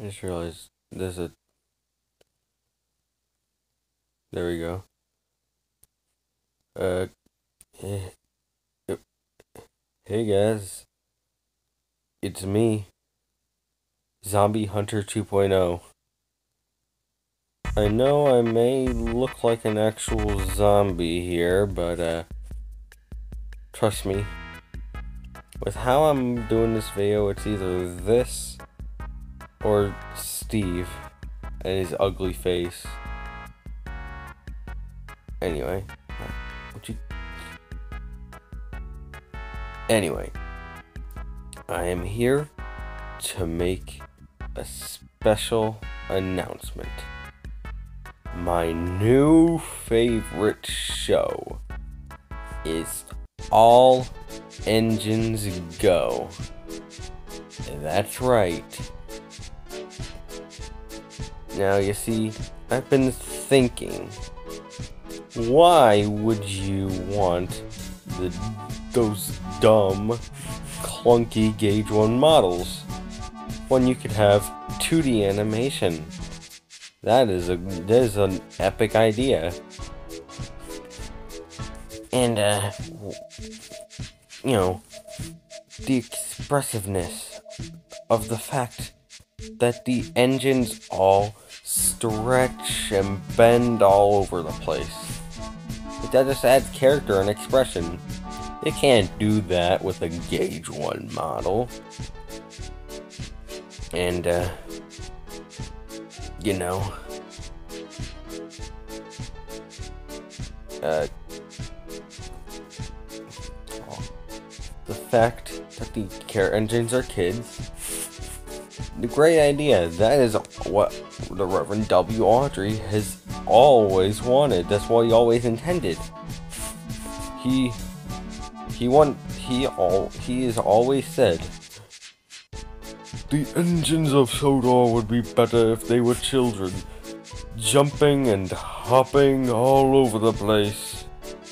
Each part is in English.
just realized there's a. There we go. Uh, eh, eh, hey guys, it's me, Zombie Hunter 2.0. I know I may look like an actual zombie here, but trust me, with how I'm doing this video, it's either this or Steve and his ugly face. Anyway, would you? Anyway, I am here to make a special announcement. My new favorite show is All Engines Go. That's right. Now, you see, I've been thinking, why would you want those dumb, clunky Gauge 1 models when you could have 2D animation? That is an epic idea. And, the expressiveness of the fact that the engines all stretch and bend all over the place. That just adds character and expression. You can't do that with a Gauge 1 model. And, the fact that the car engines are kids, the great idea. That is what the Reverend W. Audrey has always wanted. That's what he always intended. He has always said, the engines of Sodor would be better if they were children, jumping and hopping all over the place.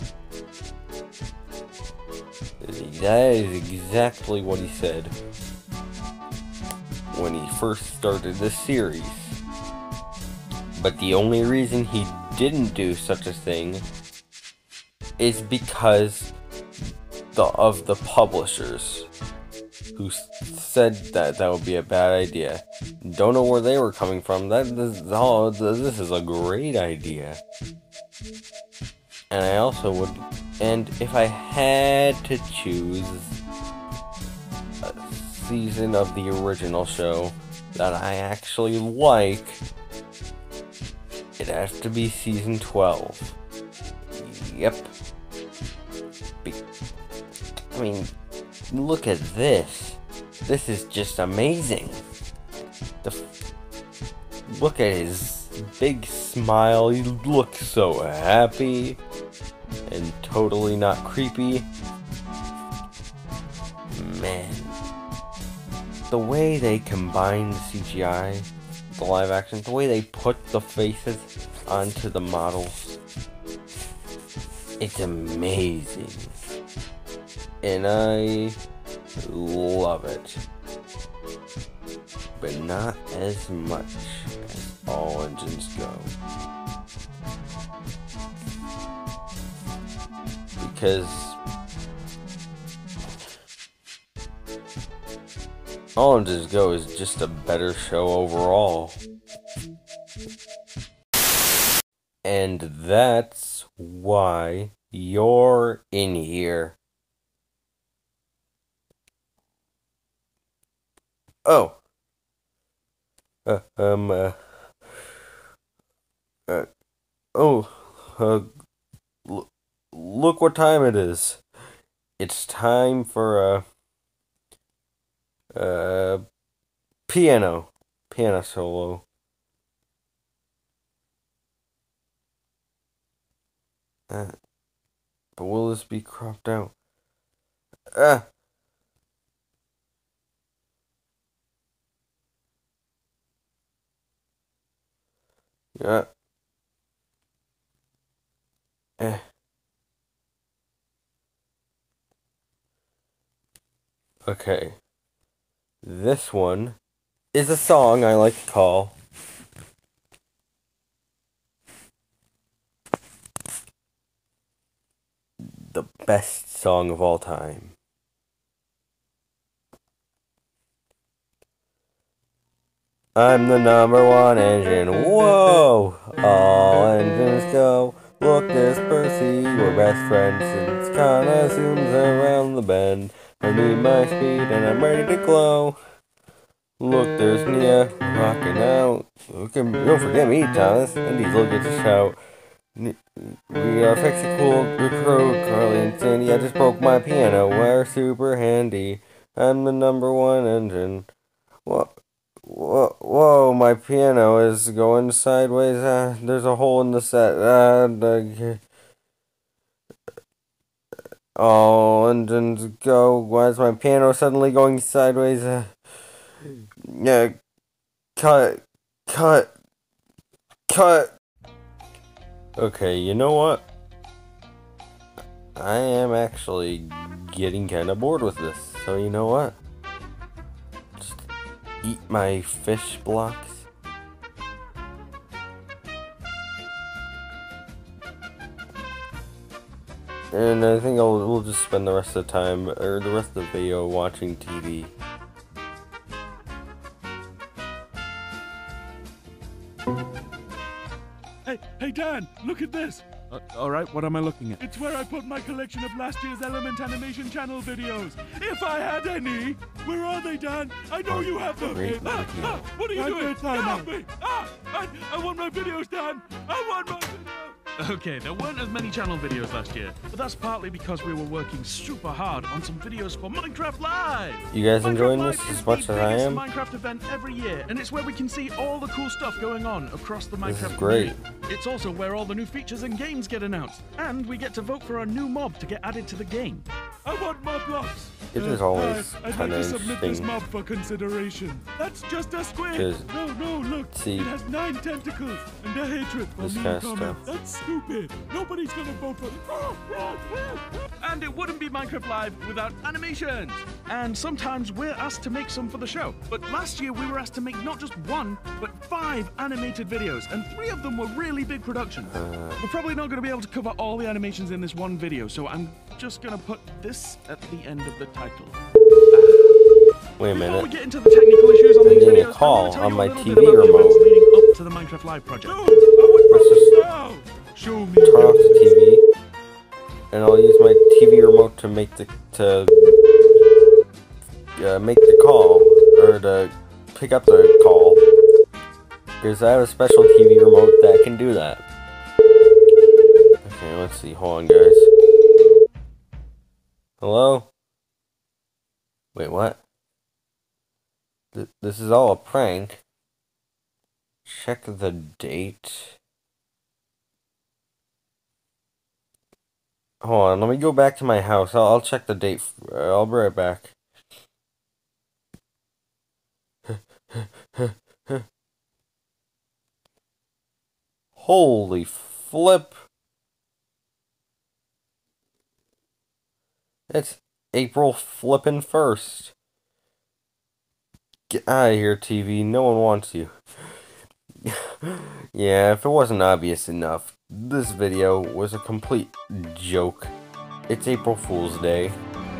That is exactly what he said when he first started this series. But the only reason he didn't do such a thing is because of the publishers, who said that would be a bad idea. Don't know where they were coming from. This is a great idea. And I also would, and if I had to choose a season of the original show that I actually like, it has to be season 12. Yep. I mean, look at this. This is just amazing. Look at his big smile. He looks so happy and totally not creepy. Man, the way they combine the CGI, the live action, the way they put the faces onto the models, it's amazing. And I love it. But not as much as All Engines Go. Because All Engines Go is just a better show overall. And that's why you're in here. Oh. Look what time it is. It's time for piano solo. But will this be cropped out? Yeah. Okay. This one is a song I like to call the best song of all time. I'm the #1 engine, whoa! All engines go. Look, there's Percy, we're best friends since kinda zooms around the bend. I need my speed and I'm ready to glow. Look, there's Nia, rocking out. Don't forget me, Thomas, and Diesel gets a shout. We are fixing cool, the crew, Carly and Sandy. I just broke my piano, we're super handy. I'm the #1 engine. Whoa, my piano is going sideways. There's a hole in the set. All engines go. Why is my piano suddenly going sideways? Yeah, cut. Okay, you know what? I am actually getting kind of bored with this. So you know what? Eat my fish blocks. And I think we'll just spend the rest of the time, or the rest of the video, watching TV. Hey Dan, look at this! Alright, what am I looking at? It's where I put my collection of last year's Element Animation Channel videos. If I had any! Where are they, Dan? I know you have them! What are you doing? Help me! I want my videos, Dan! I want my videos! Okay, there weren't as many channel videos last year, but that's partly because we were working super hard on some videos for Minecraft Live! You guys enjoying Minecraft this Live as much as I am? It's the Minecraft event every year, and it's where we can see all the cool stuff going on across the Minecraft This is great. community. It's also where all the new features and games get announced, and we get to vote for a new mob to get added to the game. I want mob blocks! It is always I'd kind like of to submit this interesting. mob for consideration. That's just a squid! Just No, look! see It has 9 tentacles and a hatred for this me kind and of comments. stuff. That's stupid! Nobody's gonna vote for And it wouldn't be Minecraft Live without animations! And sometimes we're asked to make some for the show. But last year we were asked to make not just 1, but 5 animated videos, and 3 of them were really big productions. We're probably not going to be able to cover all the animations in this one video, so I'm just going to put this at the end of the title. Wait a Before we minute. get into the technical issues on I'm these getting a videos, call I want to tell on you my a little TV bit about the events remote. leading up to the Minecraft Live project. No! I want Let's just my now! Show me! turn off the TV, and I'll use my TV remote to make the call, or to pick up the call, because I have a special TV remote that can do that. Okay, let's see. Hold on, guys. Hello? Wait, what? This is all a prank. Check the date. Hold on, let me go back to my house. I'll check the date. I'll be right back. Holy flip. It's April flippin' 1st. Get out of here, TV. No one wants you. Yeah, if it wasn't obvious enough, this video was a complete joke. It's April Fool's Day.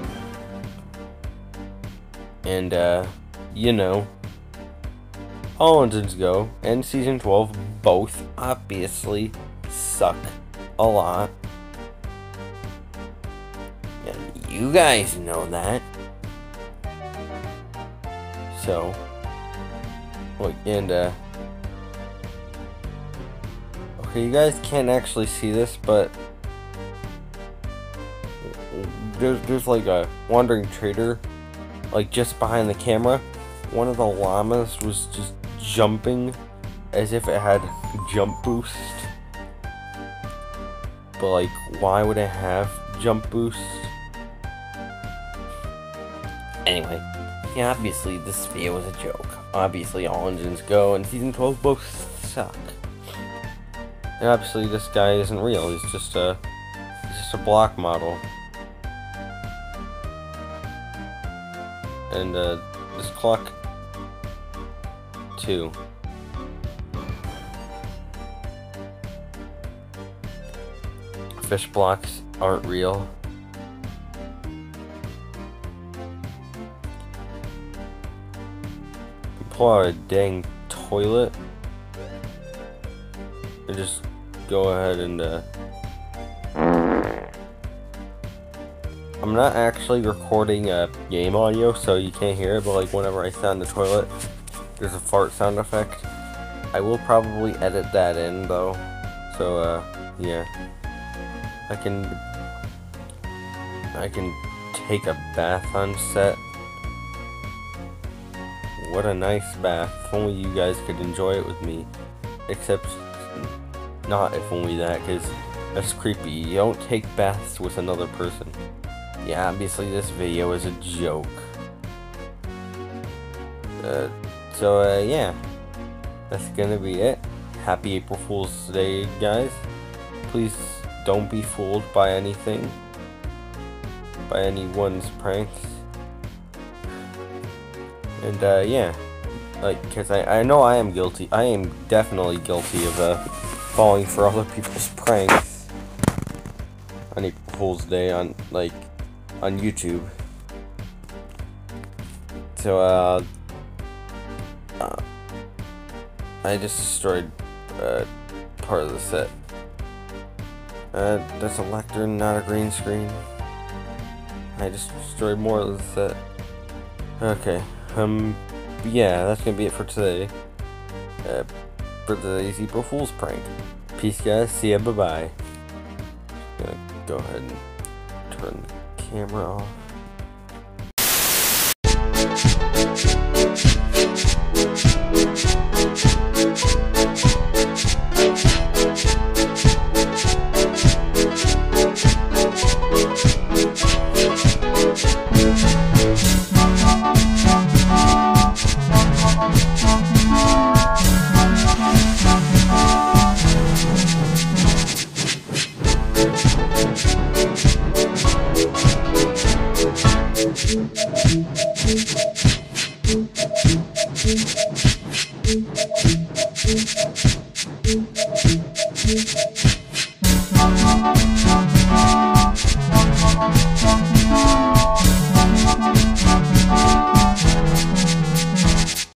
And, you know, All Engines Go and Season 12 both obviously suck a lot. And you guys know that. So, look, and, okay, you guys can't actually see this, but there's like a wandering trader, like just behind the camera. One of the llamas was just jumping as if it had jump boost. But like, why would it have jump boost? Anyway, yeah, obviously this video was a joke. Obviously All Engines Go and Season 12 both suck. And obviously this guy isn't real, he's just a block model. And this clock too. Fish blocks aren't real. Pull out a dang toilet and just go ahead and I'm not actually recording game audio, so you can't hear it, but like whenever I stand in the toilet, there's a fart sound effect. I will probably edit that in though, so yeah. I can take a bath on set. What a nice bath. If only you guys could enjoy it with me. Except not if only that, because that's creepy. You don't take baths with another person. Yeah, obviously this video is a joke. Yeah. That's gonna be it. Happy April Fool's Day, guys. Please don't be fooled by anything. By anyone's pranks. And yeah, like, cause I know I am guilty. I am definitely guilty of falling for other people's pranks on April Fool's Day on YouTube. So I just destroyed part of the set. That's a lectern, not a green screen. I just destroyed more of the set. Okay. Yeah, that's gonna be it for today. For today's April Fool's prank. Peace, guys. See ya. Bye-bye. Gonna go ahead and turn the camera off. Thank you.